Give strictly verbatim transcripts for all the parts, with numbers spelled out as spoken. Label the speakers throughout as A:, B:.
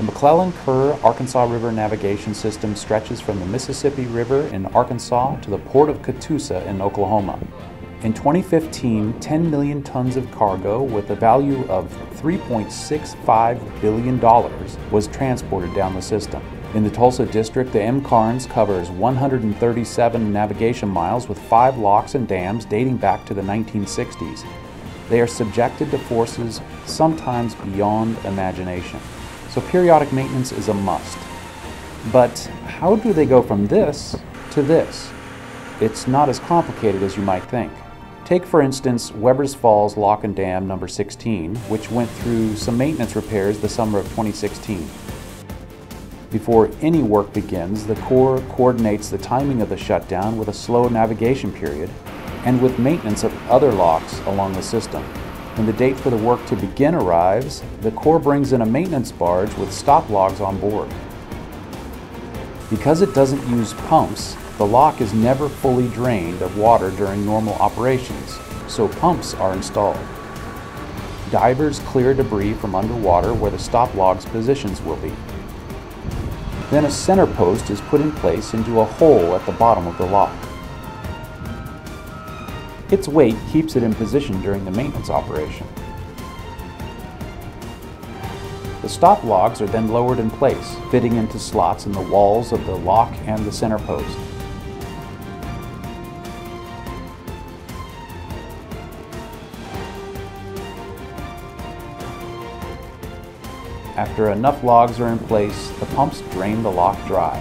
A: The McClellan-Kerr Arkansas River navigation system stretches from the Mississippi River in Arkansas to the port of Tulsa in Oklahoma. In twenty fifteen, ten million tons of cargo with a value of three point six five billion dollars was transported down the system. In the Tulsa district, the M Carnes covers one hundred thirty-seven navigation miles with five locks and dams dating back to the nineteen sixties. They are subjected to forces sometimes beyond imagination, so periodic maintenance is a must. But how do they go from this to this? It's not as complicated as you might think. Take, for instance, Weber's Falls Lock and Dam number sixteen, which went through some maintenance repairs the summer of twenty sixteen. Before any work begins, the Corps coordinates the timing of the shutdown with a slow navigation period and with maintenance of other locks along the system. When the date for the work to begin arrives, the Corps brings in a maintenance barge with stop logs on board. Because it doesn't use pumps, the lock is never fully drained of water during normal operations, so pumps are installed. Divers clear debris from underwater where the stop logs positions will be. Then a center post is put in place into a hole at the bottom of the lock. Its weight keeps it in position during the maintenance operation. The stop logs are then lowered in place, fitting into slots in the walls of the lock and the center post. After enough logs are in place, the pumps drain the lock dry.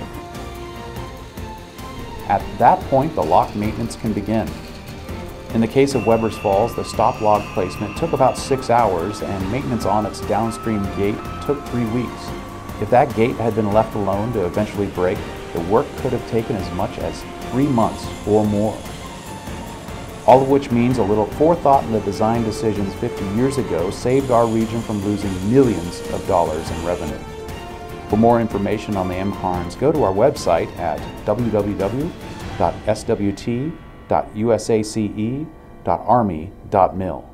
A: At that point, the lock maintenance can begin. In the case of Weber's Falls, the stop log placement took about six hours and maintenance on its downstream gate took three weeks. If that gate had been left alone to eventually break, the work could have taken as much as three months or more. All of which means a little forethought in the design decisions fifty years ago saved our region from losing millions of dollars in revenue. For more information on the M Carnes, go to our website at w w w dot s w t dot u s a c e dot army dot mil.